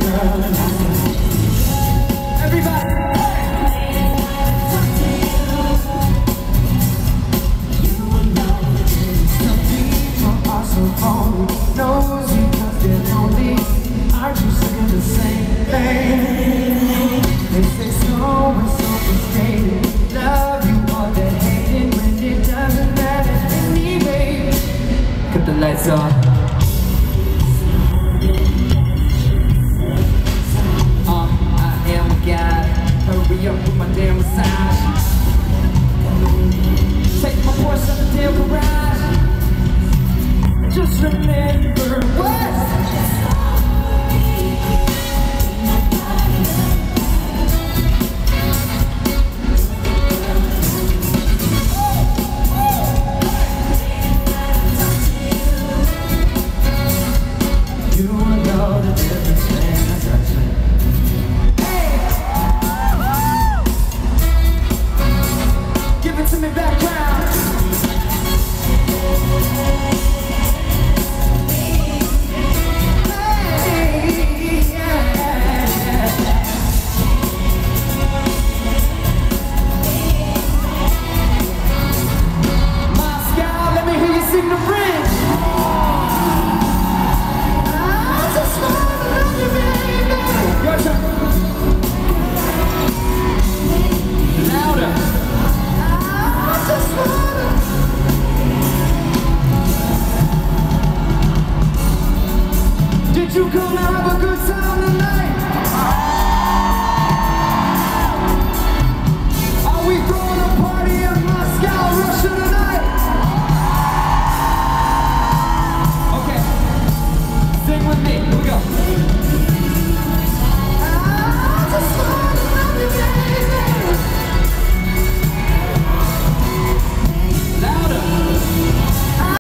Everybody, some people are so phony, nosy because they're lonely. Aren't you sick of the same thing? They say slow and so frustrated. Love you or they hate it when it doesn't matter anyway. Cut the lights off. Hurry up with my damn massage. Take my Porsche out the damn garage. Just remember what? You know the difference when I touch it. Give it to me background. Hey, yeah. Moscow, let me hear you sing the bridge. I just wanna love you, baby. Your turn. Louder. Did you come to have a good time tonight?